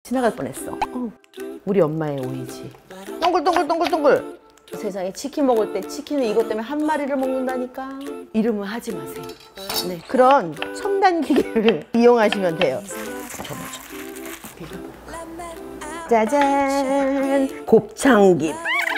지나갈 뻔했어. 우리 엄마의 오이지. 동글동글동글동글. 세상에 치킨 먹을 때 치킨은 이것 때문에 한 마리를 먹는다니까. 이름은 하지 마세요. 네, 그런 첨단 기계를 이용하시면 돼요. 짜잔! 곱창김.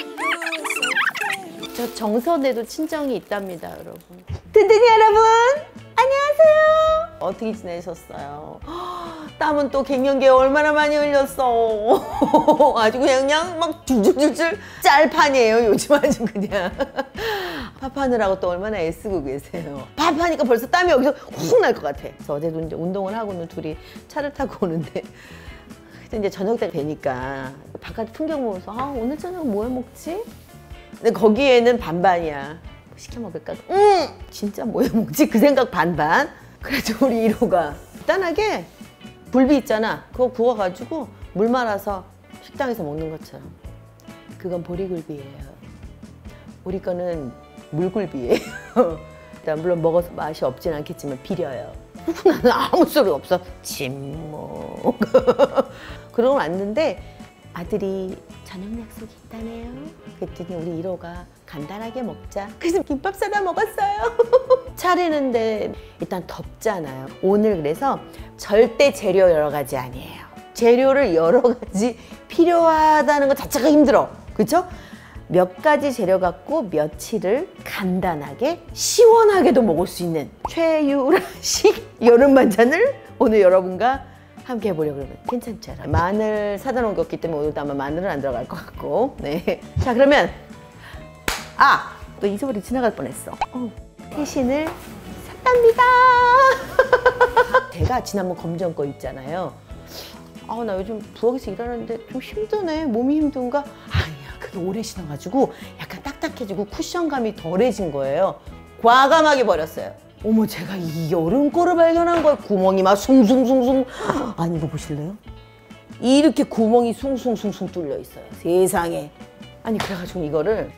저 정선에도 친정이 있답니다, 여러분. 든든히 여러분, 안녕하세요. 어떻게 지내셨어요? 땀은 또 갱년기에 얼마나 많이 흘렸어. 아주 그냥 막 줄줄줄줄 짤판이에요, 요즘 아주 그냥. 밥하느라고 또 얼마나 애쓰고 계세요. 밥하니까 벌써 땀이 여기서 훅 날 것 같아. 그래서 어제도 이제 운동을 하고는 둘이 차를 타고 오는데 이제 저녁 때 되니까 바깥 풍경 보면서 오늘 저녁 뭐 해 먹지? 근데 거기에는 반반이야. 시켜 먹을까? 진짜 뭐 해 먹지? 그 생각 반반. 그래서 우리 1호가 간단하게 굴비 있잖아. 그거 구워가지고 물 말아서 식당에서 먹는 것처럼. 그건 보리굴비예요. 우리 거는 물굴비예요. 일단 물론 먹어서 맛이 없진 않겠지만 비려요. 나는 아무 소리 없어. 침묵. 그러고 왔는데 아들이 저녁 약속이 있다네요. 그랬더니 우리 1호가 간단하게 먹자. 그래서 김밥 사다 먹었어요. 차리는데 일단 덥잖아요. 오늘 그래서 절대 재료 여러 가지 아니에요. 재료를 여러 가지 필요하다는 것 자체가 힘들어. 그렇죠? 몇 가지 재료 갖고 며칠을 간단하게 시원하게도 먹을 수 있는 최유라식 여름 반찬을 오늘 여러분과 함께 해보려고 그러면 괜찮죠? 마늘 사다 놓은 게 없기 때문에 오늘도 아마 마늘은 안 들어갈 것 같고. 네. 자, 그러면 또 잊어버리고 지나갈 뻔했어. 태신을 샀답니다. 제가 지난번 검정 거 있잖아요. 나 요즘 부엌에서 일하는데 좀 힘드네. 몸이 힘든가? 아니야. 그게 오래 신어가지고 약간 딱딱해지고 쿠션감이 덜해진 거예요. 과감하게 버렸어요. 어머, 제가 이 여름 거를 발견한 거예요. 구멍이 막 숭숭숭숭. 아니, 이거 보실래요? 이렇게 구멍이 숭숭숭숭 뚫려 있어요. 세상에. 아니, 그래가지고 이거를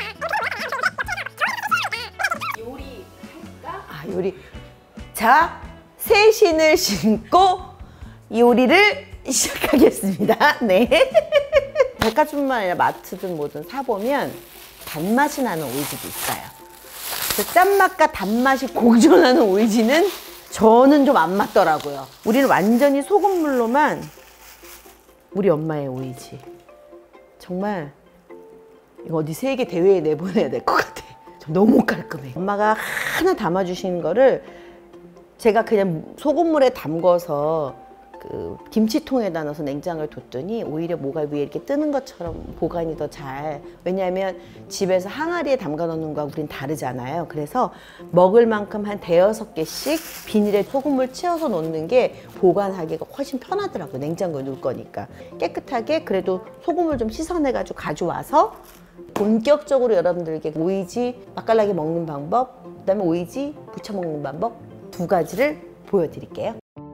요리할까? 요리. 자, 새 신을 신고 요리를 시작하겠습니다. 네. 백화점뿐만 아니라 마트든 뭐든 사보면 단맛이 나는 오이지도 있어요. 짠맛과 단맛이 공존하는 오이지는 저는 좀 안 맞더라고요. 우리는 완전히 소금물로만 우리 엄마의 오이지. 정말 이거 어디 세계 대회에 내보내야 될 것 같아. 너무 깔끔해. 엄마가 하나 담아주신 거를 제가 그냥 소금물에 담궈서 그 김치통에다 넣어서 냉장고에 뒀더니 오히려 뭐가 위에 이렇게 뜨는 것처럼 보관이 더 잘. 왜냐하면 집에서 항아리에 담가 놓는 거하고 우린 다르잖아요. 그래서 먹을 만큼 한 5-6개씩 비닐에 소금물 채워서 놓는 게 보관하기가 훨씬 편하더라고요. 냉장고에 놓을 거니까. 깨끗하게 그래도 소금을 좀 씻어내가지고 가져와서 본격적으로 여러분들에게 오이지 맛깔나게 먹는 방법, 그다음에 오이지 부쳐 먹는 방법 2가지를 보여드릴게요.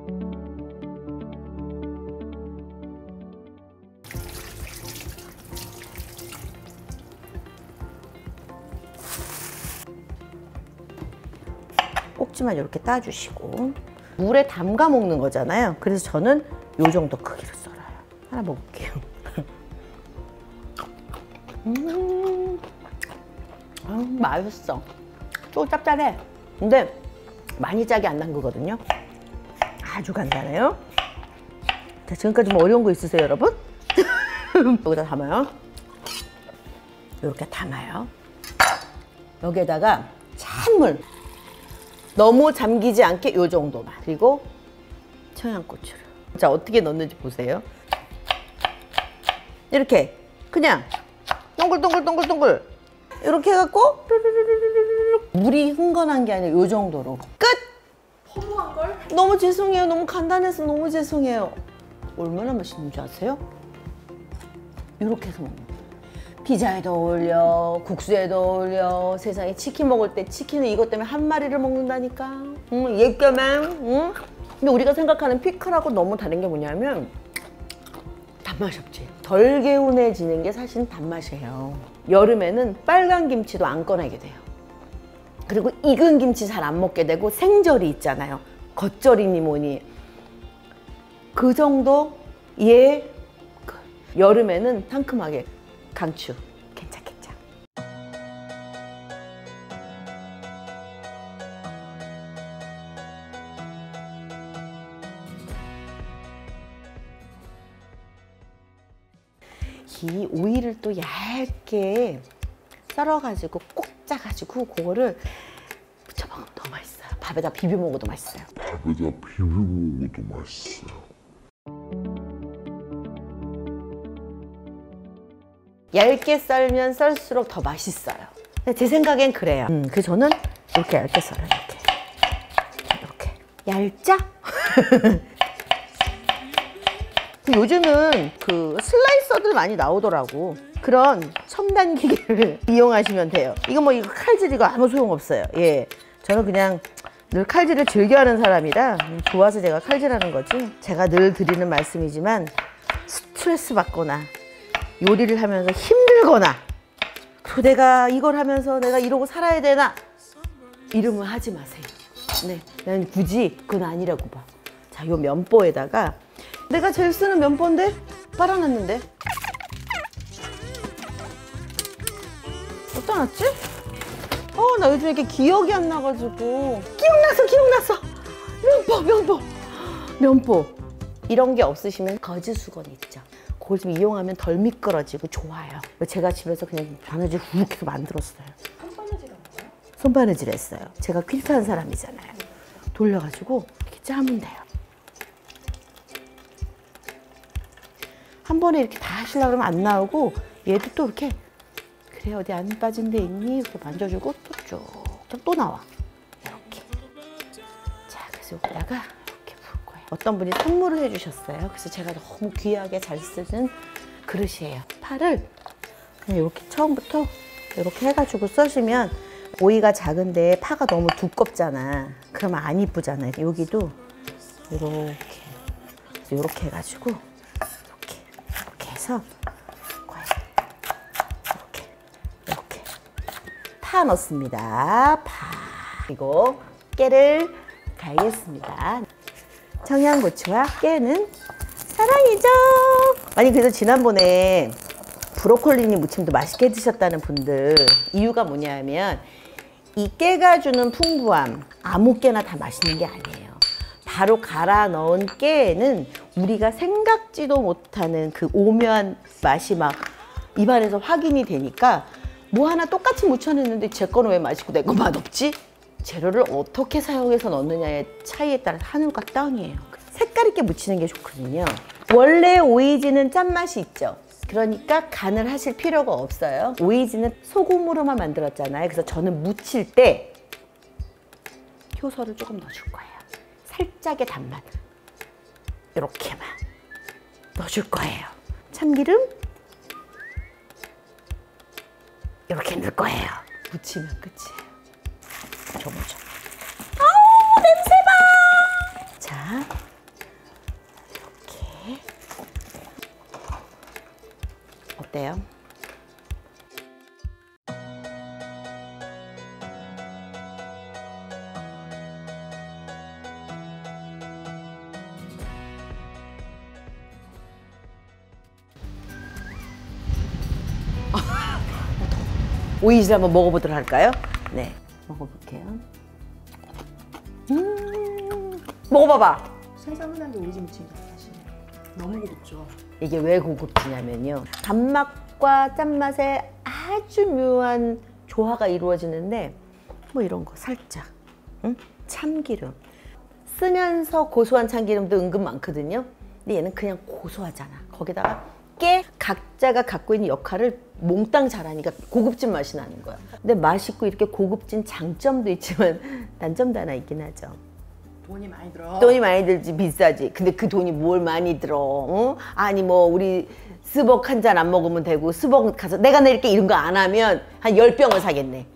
꼭지만 이렇게 따주시고 물에 담가 먹는 거잖아요. 그래서 저는 요 정도 크기로 썰어요. 하나 먹을게요. 맛있어. 또 짭짤해. 근데 많이 짜게 안 담그거든요. 아주 간단해요. 자, 지금까지 뭐 어려운 거 있으세요, 여러분? 여기다 담아요. 이렇게 담아요. 여기에다가 찬물. 너무 잠기지 않게 요 정도만. 그리고 청양고추를. 자, 어떻게 넣는지 보세요. 이렇게 그냥 동글동글동글동글 이렇게 해갖고 물이 흥건한 게 아니라 요 정도로 끝! 허무한 걸? 너무 죄송해요. 너무 간단해서 너무 죄송해요. 얼마나 맛있는 줄 아세요? 이렇게 해서 먹는 거예요. 피자에도 어울려, 국수에도 어울려. 세상에 치킨 먹을 때 치킨은 이것 때문에 한 마리를 먹는다니까. 예까만. 근데 우리가 생각하는 피클하고 너무 다른 게 뭐냐면 단맛이 없지. 덜 개운해지는 게 사실은 단맛이에요. 여름에는 빨간 김치도 안 꺼내게 돼요. 그리고 익은 김치 잘 안 먹게 되고 생절이 있잖아요. 겉절이니 뭐니. 그 정도 얘 여름에는 상큼하게 강추. 괜찮. 이 오이를 또 얇게 썰어가지고 꼭 짜가지고 그거를 무쳐 먹으면 너무 맛있어요. 밥에다 비벼 먹어도 맛있어요. 얇게 썰면 썰수록 더 맛있어요. 근데 제 생각엔 그래요. 그래서 저는 이렇게 얇게 썰어요. 이렇게 얇자? 요즘은 그 슬라이서들 많이 나오더라고. 그런 첨단 기계를 이용하시면 돼요. 이거 칼질 이거 아무 소용 없어요. 예, 저는 그냥 늘 칼질을 즐겨하는 사람이라 좋아서 제가 칼질하는 거지. 제가 늘 드리는 말씀이지만 스트레스 받거나 요리를 하면서 힘들거나 또 내가 이걸 하면서 내가 이러고 살아야 되나 이러면 하지 마세요. 네, 난 굳이 그건 아니라고 봐. 자, 요 면보에다가 내가 제일 쓰는 면보인데 빨아놨는데 어디다 놨지? 나 요즘 이렇게 기억이 안 나가지고 기억났어. 면보 이런 게 없으시면 거즈 수건 있죠. 그걸 좀 이용하면 덜 미끄러지고 좋아요. 제가 집에서 그냥 바느질 훅 해서 만들었어요. 손바느질 한거요? 손바느질 했어요. 제가 퀼트한 사람이잖아요. 돌려가지고 이렇게 짜면 돼요. 한 번에 이렇게 다 하시려고 그러면 안 나오고 얘도 또 이렇게 그래 어디 안 빠진 데 있니? 이렇게 만져주고 또 나와. 이렇게. 자, 그래서 여기다가 이렇게 부을 거예요. 어떤 분이 선물을 해주셨어요. 그래서 제가 너무 귀하게 잘 쓰는 그릇이에요. 파를 그냥 이렇게 처음부터 이렇게 해가지고 써시면 오이가 작은데 파가 너무 두껍잖아. 그러면 안 이쁘잖아요. 여기도 이렇게 해가지고 이렇게 해서 이렇게 파 넣습니다. 그리고 깨를 갈겠습니다. 청양고추와 깨는 사랑이죠. 아니 그래서 지난번에 브로콜리니 무침도 맛있게 드셨다는 분들 이유가 뭐냐면 이 깨가 주는 풍부함 아무 깨나 다 맛있는 게 아니에요. 바로 갈아 넣은 깨에는 우리가 생각지도 못하는 그 오묘한 맛이 막 입안에서 확인이 되니까 뭐 하나 똑같이 무쳐냈는데 제 거는 왜 맛있고 내 거 맛없지? 재료를 어떻게 사용해서 넣느냐의 차이에 따라 하늘과 땅이에요. 색깔 있게 무치는 게 좋거든요. 원래 오이지는 짠맛이 있죠. 그러니까 간을 하실 필요가 없어요. 오이지는 소금으로만 만들었잖아요. 그래서 저는 무칠 때 효소를 조금 넣어줄 거예요. 살짝의 단맛 이렇게만 넣어줄 거예요. 참기름 이렇게 넣을 거예요. 무치면 끝이에요. 조무조. 아우 냄새 봐. 자 이렇게 어때요? 오이지 한번 먹어보도록 할까요? 네, 먹어볼게요. 먹어봐봐. 세상 흔한데 오이지 무침이다 사실. 너무 고급죠. 이게 왜 고급지냐면요. 단맛과 짠맛의 아주 묘한 조화가 이루어지는데 뭐 이런 거 살짝 참기름 쓰면서 고소한 참기름도 은근 많거든요. 근데 얘는 그냥 고소하잖아. 거기다가 깨 각자가 갖고 있는 역할을 몽땅 잘하니까 고급진 맛이 나는 거야. 근데 맛있고 이렇게 고급진 장점도 있지만 단점도 하나 있긴 하죠. 돈이 많이 들어. 돈이 많이 들지 비싸지. 근데 그 돈이 뭘 많이 들어? 어? 아니 뭐 우리 스벅 한 잔 안 먹으면 되고 스벅 가서 내가 낼게 이런 거 안 하면 한 10병을 사겠네.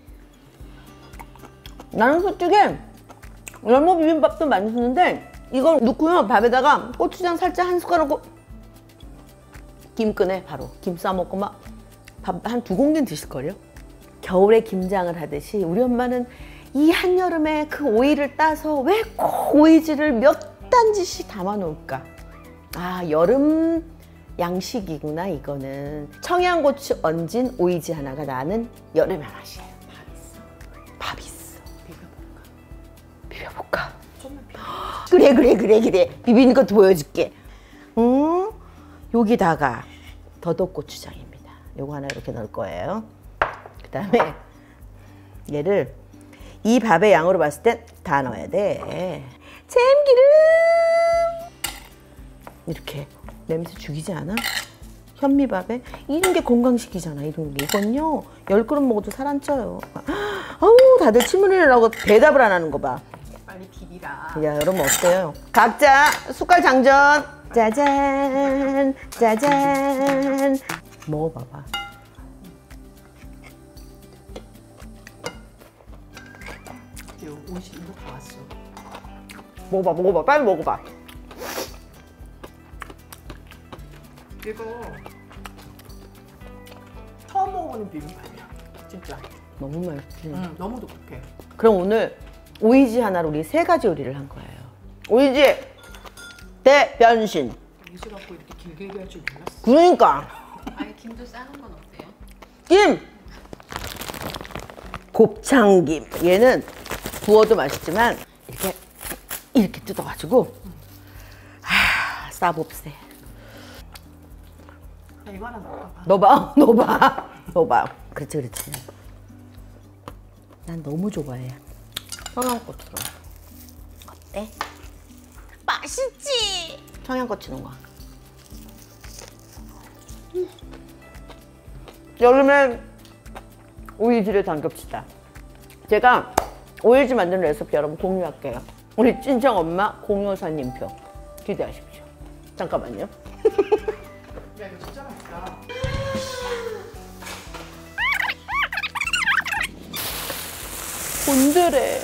나는 솔직히 열무 비빔밥도 많이 쓰는데 이걸 넣고요. 밥에다가 고추장 살짝 한 숟가락 넣고 김 꺼내 바로 김 싸먹고 막 밥 한 2공기는 드실걸요? 겨울에 김장을 하듯이 우리 엄마는 이 한여름에 그 오이를 따서 왜 꼭 오이지를 몇 단지씩 담아 놓을까? 아, 여름 양식이구나 이거는. 청양고추 얹은 오이지 하나가 나는 여름의 맛이에요. 밥 있어. 비벼볼까? 좀만 비벼. 그래. 비비는 것도 보여줄게. 여기다가 더덕고추장입니다. 요거 하나 이렇게 넣을 거예요. 그 다음에 얘를 이 밥의 양으로 봤을 땐 다 넣어야 돼. 참기름! 이렇게 냄새 죽이지 않아? 현미밥에 이런 게 건강식이잖아. 이런 게. 이건요 10그릇 먹어도 살 안 쪄요. 아우 다들 침 흘리려고 대답을 안 하는 거 봐. 빨리 비비라. 야, 여러분 어때요? 각자 숟갈 장전. 짜잔 짜잔. 먹어봐봐. 옷이 이거 다 왔어. 먹어봐. 빨리 먹어봐. 이거 처음 먹어보는 비빔밥이야. 진짜. 너무 맛있지? 너무 독특해. 그럼 오늘 오이지 하나로 우리 3가지 요리를 한 거예요. 오이지 대 변신. 오이지 갖고 이렇게 길게 얘기할 줄 몰랐어. 그러니까 아예 김도 싸는 건 어때요? 김! 곱창김. 얘는 구워도 맛있지만 이렇게 뜯어가지고 싸봅세. 나 이거 하나 넣어봐. 넣어봐. 그렇지. 난 너무 좋아해. 청양고추로. 어때? 맛있지? 청양고추 넣은 거. 여름엔 오이지를 담급시다. 제가 오이지 만드는 레시피 여러분 공유할게요. 우리 친정 엄마 공효사님표 기대하십시오. 잠깐만요. 야 이거 진짜 맛있다. 곤드레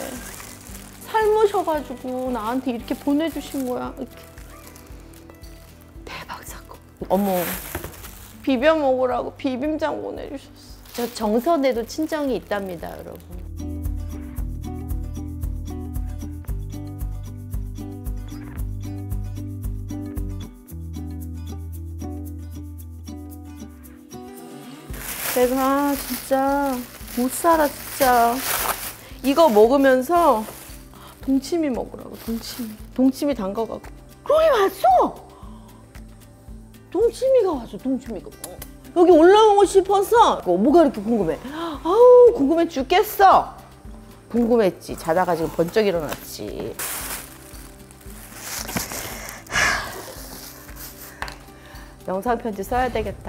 삶으셔가지고 나한테 이렇게 보내주신 거야. 이렇게. 대박 사건. 어머, 비벼 먹으라고 비빔장 보내주셨어. 저 정선에도 친정이 있답니다, 여러분. 내가 진짜 못 살아 진짜. 이거 먹으면서 동치미 먹으라고. 동치미 담가갖고. 그러게 왔어. 동치미가 왔어. 여기 올라오고 싶어서. 뭐가 이렇게 궁금해? 아우 궁금해 죽겠어. 궁금했지. 자다가 지금 번쩍 일어났지. 영상 편지 써야 되겠다.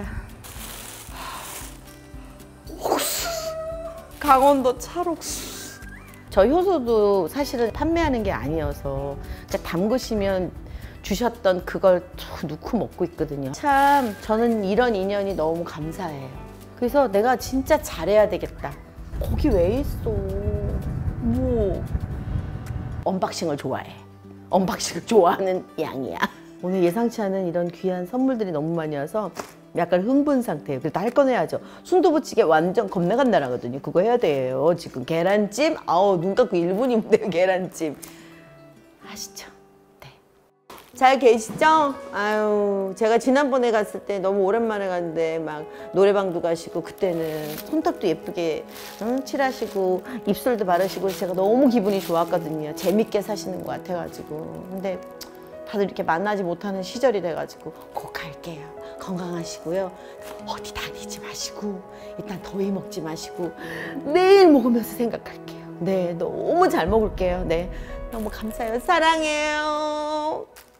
강원도 찰옥수. 저 효소도 사실은 판매하는 게 아니어서 그냥 담그시면 주셨던 그걸 툭 넣고 먹고 있거든요. 참 저는 이런 인연이 너무 감사해요. 그래서 내가 진짜 잘해야 되겠다. 거기 왜 있어? 뭐 언박싱을 좋아해. 언박싱을 좋아하는 양이야. 오늘 예상치 않은 이런 귀한 선물들이 너무 많이 와서 약간 흥분 상태예요. 그래도 할 건 해야죠. 순두부찌개 완전 겁나간 나라거든요. 그거 해야 돼요. 지금 계란찜. 아우 눈 감고 1분이면 돼요. 계란찜. 아시죠? 네. 잘 계시죠? 아유 제가 지난번에 갔을 때 너무 오랜만에 갔는데 막 노래방도 가시고 그때는 손톱도 예쁘게 칠하시고 입술도 바르시고 제가 너무 기분이 좋았거든요. 재밌게 사시는 것 같아가지고. 근데 다들 이렇게 만나지 못하는 시절이 돼가지고 곧 갈게요. 건강하시고요. 어디 다니지 마시고 일단 더위 먹지 마시고 내일 먹으면서 생각할게요. 네, 너무 잘 먹을게요. 네, 너무 감사해요. 사랑해요.